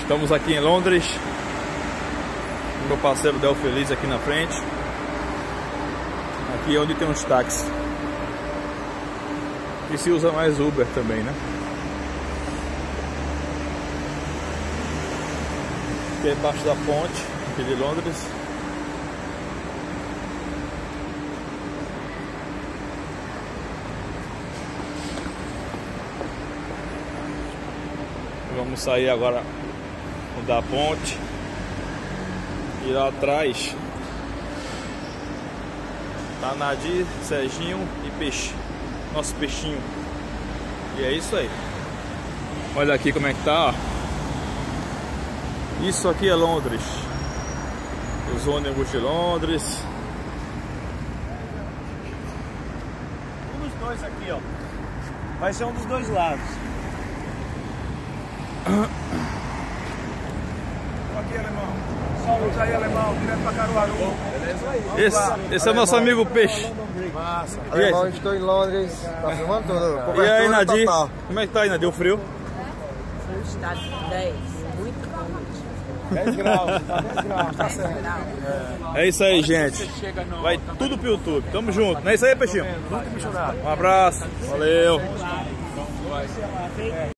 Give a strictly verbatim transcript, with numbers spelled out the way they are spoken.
Estamos aqui em Londres. Meu parceiro Del Feliz aqui na frente. Aqui é onde tem uns táxis. E se usa mais Uber também, né? Aqui é embaixo da ponte aqui de Londres. Vamos sair agora da ponte. E lá atrás tá Nadir, Serginho e Peixe. Nosso peixinho. E é isso aí. Olha aqui como é que tá, ó. Isso aqui é Londres. Os ônibus de Londres. Um dos dois aqui, ó. Vai ser um dos dois lados. Aqui, alemão. Saúde aí, alemão. Direto pra Caruaru. Beleza? Esse, esse é o nosso amigo Peixe. Massa. Alemão, estou em Londres. Tá filmando tudo? E aí, Nadir? Como é que tá aí, Nadir? O frio? Frio está dez, muito bom. dez graus, tá dez graus, tá certo. É isso aí, gente. Vai tudo pro YouTube. Tamo junto. Não é isso aí, Peixinho? Muito misturado. Um abraço. Valeu.